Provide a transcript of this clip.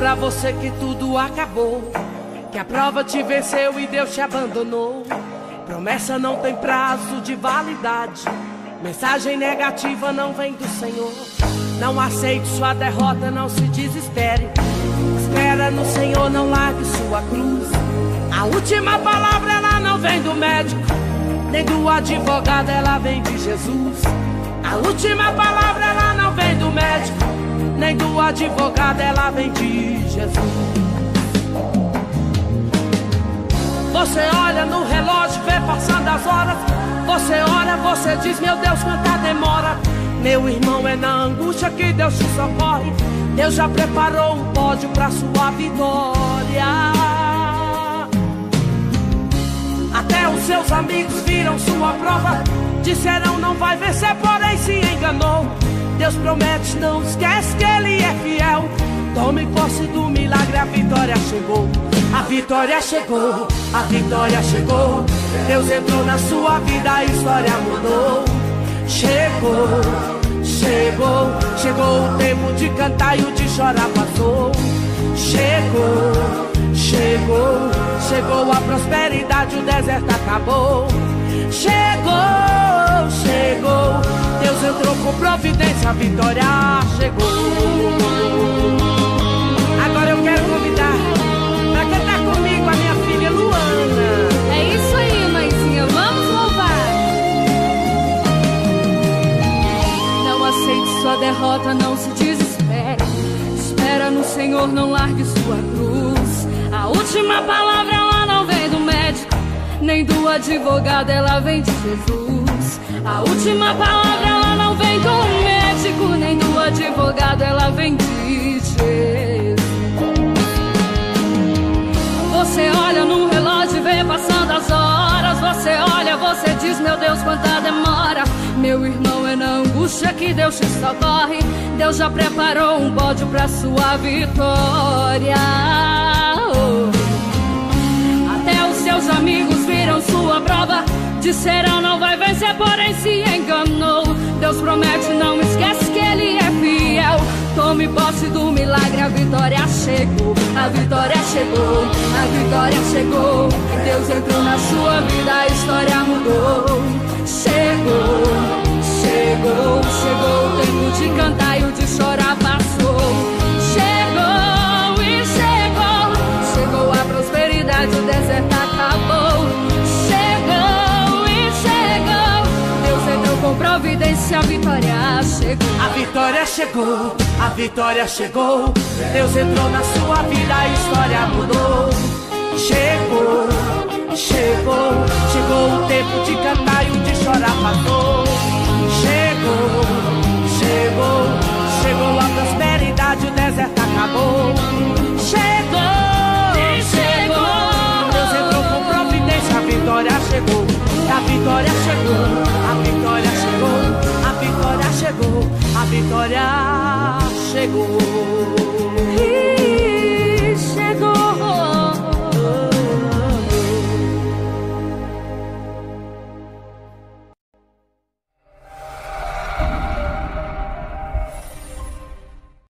pra você que tudo acabou, que a prova te venceu e Deus te abandonou. Promessa não tem prazo de validade, mensagem negativa não vem do Senhor. Não aceite sua derrota, não se desespere. Espera no Senhor, não largue sua cruz. A última palavra ela não vem do médico, nem do advogado, ela vem de Jesus. A última palavra ela não vem do médico, nem do advogado, ela vem de Jesus. Você olha no relógio, vê passando as horas. Você ora, você diz, meu Deus, quanta demora. Meu irmão, é na angústia que Deus te socorre. Deus já preparou um pódio pra sua vitória. Até os seus amigos viram sua prova, disseram não vai vencer, porém se enganou. Deus promete, não esquece que Ele é fiel. Tome posse do milagre, a vitória chegou. A vitória chegou, a vitória chegou. Deus entrou na sua vida, a história mudou. Chegou, chegou, chegou o tempo de cantar e o de chorar passou. Chegou, chegou, chegou a prosperidade, o deserto acabou. Chegou, chegou, Deus entrou com providência, a vitória chegou. Agora eu quero convidar pra cantar comigo a minha filha Luana. É isso aí, mãezinha, vamos louvar. Não aceite sua derrota, não se desespere. Espera no Senhor, não largue sua cruz. A última palavra ela não vem do médico, nem do advogado, ela vem de Jesus. A última palavra ela não vem do médico, nem do advogado, ela vem de Jesus. Você olha no relógio e vê passando as horas. Você olha, você diz, meu Deus, quanta demora. Meu irmão, é na angústia que Deus te socorre. Deus já preparou um pódio pra sua vitória. Até os seus amigos viram sua prova, disseram não vai vencer, porém se enganou. Deus promete, não esquece que Ele é fiel. Tome posse do milagre, a vitória chegou. A vitória chegou, a vitória chegou. Deus entrou na sua vida, a história mudou. Chegou, chegou, chegou o tempo de cantar e o de chorar passou. Chegou e chegou, chegou a prosperidade, o deserto acabou. Chegou e chegou, Deus entrou com providência, a vitória chegou. A vitória chegou, a vitória chegou. Deus entrou na sua vida, a história mudou. Chegou, chegou, chegou o tempo de cantar e o de chorar passou. Chegou, chegou, chegou a prosperidade, o deserto acabou. Chegou, chegou, Deus entrou com providência, a vitória chegou. A vitória chegou, a vitória chegou, a vitória chegou, a vitória chegou.